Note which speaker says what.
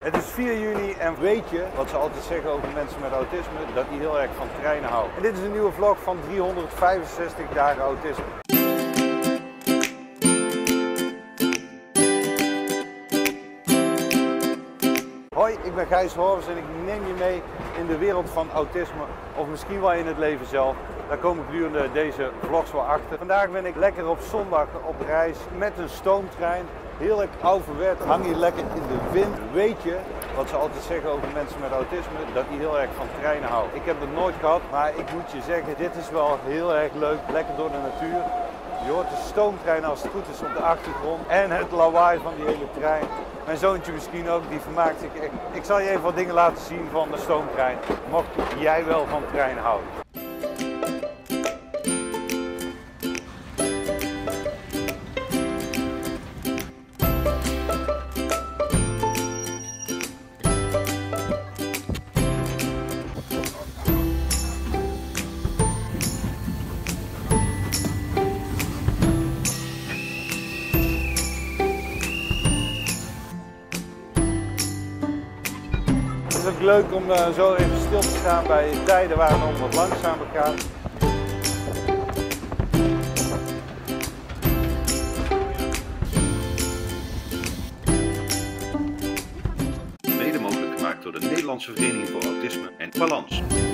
Speaker 1: Het is 4 juni en weet je wat ze altijd zeggen over mensen met autisme? Dat die heel erg van treinen houden. En dit is een nieuwe vlog van 365 dagen autisme. Hoi, ik ben Gijs Horvers en ik neem je mee in de wereld van autisme of misschien wel in het leven zelf. Daar kom ik gedurende deze vlogs wel achter. Vandaag ben ik lekker op zondag op reis met een stoomtrein. Heerlijk ouderwet, hang je lekker in de wind. Weet je wat ze altijd zeggen over mensen met autisme? Dat die heel erg van treinen houden. Ik heb het nooit gehad, maar ik moet je zeggen, dit is wel heel erg leuk. Lekker door de natuur. Je hoort de stoomtrein als het goed is op de achtergrond en het lawaai van die hele trein. Mijn zoontje misschien ook, die vermaakt zich echt. Ik zal je even wat dingen laten zien van de stoomtrein, mocht jij wel van treinen houden. Het is ook leuk om zo even stil te staan bij tijden waar het nog wat langzamer gaat.
Speaker 2: Mede mogelijk gemaakt door de Nederlandse Vereniging voor Autisme en Balans.